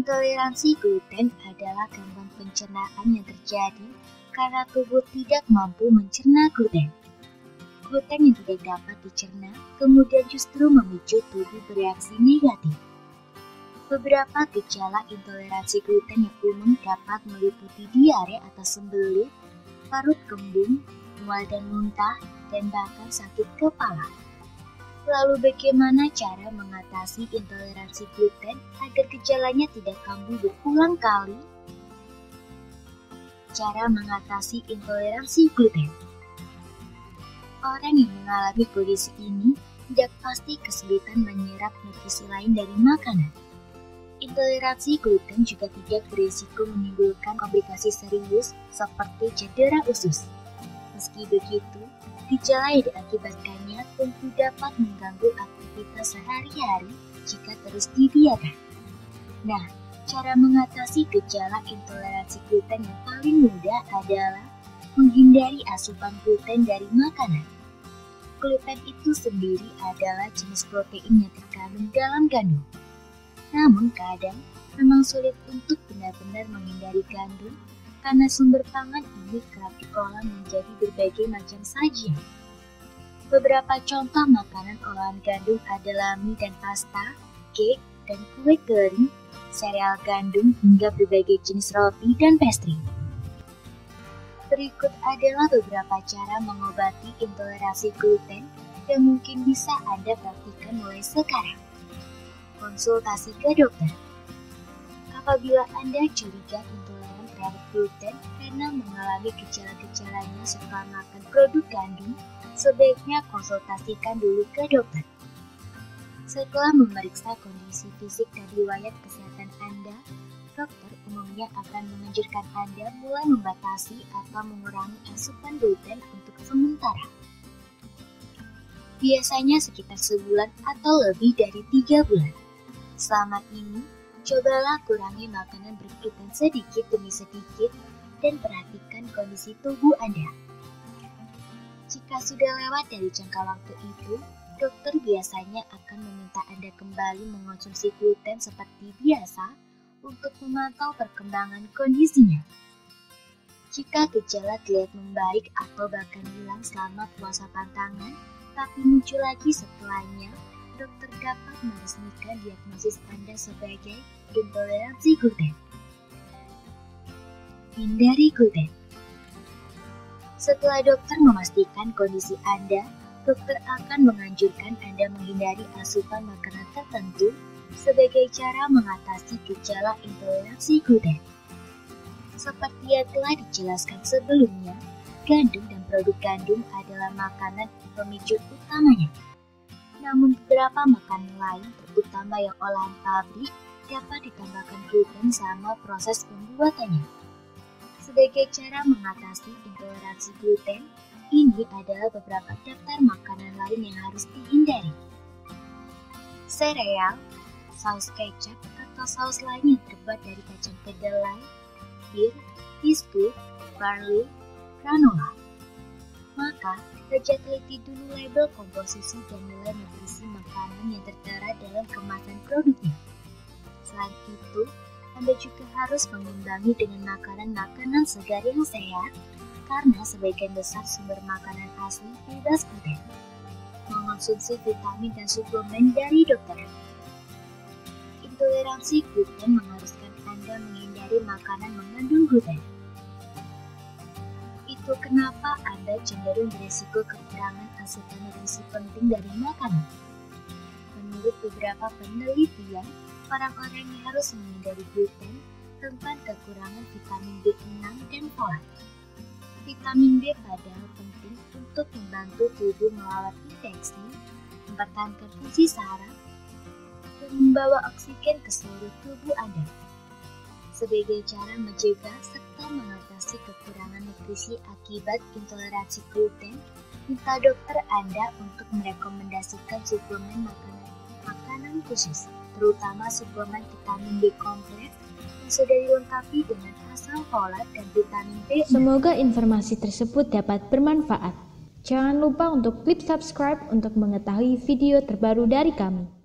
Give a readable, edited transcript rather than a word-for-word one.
Intoleransi gluten adalah gangguan pencernaan yang terjadi karena tubuh tidak mampu mencerna gluten. Gluten yang tidak dapat dicerna kemudian justru memicu tubuh bereaksi negatif. Beberapa gejala intoleransi gluten yang umum dapat meliputi diare atau sembelit, perut kembung, mual dan muntah, dan bahkan sakit kepala. Lalu bagaimana cara mengatasi intoleransi gluten agar gejalanya tidak kambuh berulang kali? Cara mengatasi intoleransi gluten. Orang yang mengalami kondisi ini tidak pasti kesulitan menyerap nutrisi lain dari makanan. Intoleransi gluten juga tidak berisiko menimbulkan komplikasi serius seperti cedera usus. Meski begitu, gejala yang diakibatkannya tentu dapat mengganggu aktivitas sehari-hari jika terus dibiarkan. Nah, cara mengatasi gejala intoleransi gluten yang paling mudah adalah menghindari asupan gluten dari makanan. Gluten itu sendiri adalah jenis protein yang terkandung dalam gandum. Namun kadang memang sulit untuk benar-benar menghindari gandum karena sumber pangan ini kerap diolah menjadi berbagai macam sajian. Beberapa contoh makanan olahan gandum adalah mie dan pasta, cake dan kue kering, sereal gandum hingga berbagai jenis roti dan pastry. Berikut adalah beberapa cara mengobati intoleransi gluten yang mungkin bisa Anda praktikkan mulai sekarang. Konsultasi ke dokter. Apabila Anda curiga intoleran terhadap gluten karena mengalami gejala-gejalanya setelah makan produk gandum, sebaiknya konsultasikan dulu ke dokter. Setelah memeriksa kondisi fisik dan riwayat kesehatan Anda, dokter umumnya akan menganjurkan Anda mulai membatasi atau mengurangi asupan gluten untuk sementara. Biasanya sekitar sebulan atau lebih dari 3 bulan. Selama ini, cobalah kurangi makanan bergluten sedikit demi sedikit dan perhatikan kondisi tubuh Anda. Jika sudah lewat dari jangka waktu itu, dokter biasanya akan meminta Anda kembali mengonsumsi gluten seperti biasa untuk memantau perkembangan kondisinya. Jika gejala terlihat membaik atau bahkan hilang selama puasa pantangan, tapi muncul lagi setelahnya, dokter dapat meresmikan diagnosis Anda sebagai intoleransi gluten. Hindari gluten. Setelah dokter memastikan kondisi Anda, dokter akan menganjurkan Anda menghindari asupan makanan tertentu sebagai cara mengatasi gejala intoleransi gluten. Seperti yang telah dijelaskan sebelumnya, gandum dan produk gandum adalah makanan pemicu utamanya. Namun beberapa makanan lain, terutama yang olahan pabrik, dapat ditambahkan gluten sama proses pembuatannya. Sebagai cara mengatasi intoleransi gluten, ini adalah beberapa daftar makanan lain yang harus dihindari. Sereal, saus kecap atau saus lain yang terbuat dari kacang kedelai, bir, biskuit, barley, granola. Maka, baca teliti dulu label komposisi dan nilai nutrisi makanan yang tertera dalam kemasan produknya. Selain itu, Anda juga harus mengimbangi dengan makanan-makanan segar yang sehat, karena sebagian besar sumber makanan asli bebas gluten. Mengonsumsi vitamin dan suplemen dari dokter. Intoleransi gluten mengharuskan Anda menghindari makanan mengandung gluten. Itu kenapa Anda cenderung berisiko kekurangan asupan nutrisi penting dari makanan. Menurut beberapa penelitian, orang-orang yang harus menghindari gluten rentan kekurangan vitamin B6 dan folat. Vitamin B padahal penting untuk membantu tubuh melawan infeksi, mempertahankan fungsi saraf, dan membawa oksigen ke seluruh tubuh Anda. Sebagai cara mencegah serta mengatasi kekurangan nutrisi akibat intoleransi gluten, minta dokter Anda untuk merekomendasikan suplemen makanan khusus, terutama suplemen vitamin B kompleks yang sudah dilengkapi dengan asam folat dan vitamin B. Semoga informasi tersebut dapat bermanfaat. Jangan lupa untuk klik subscribe untuk mengetahui video terbaru dari kami.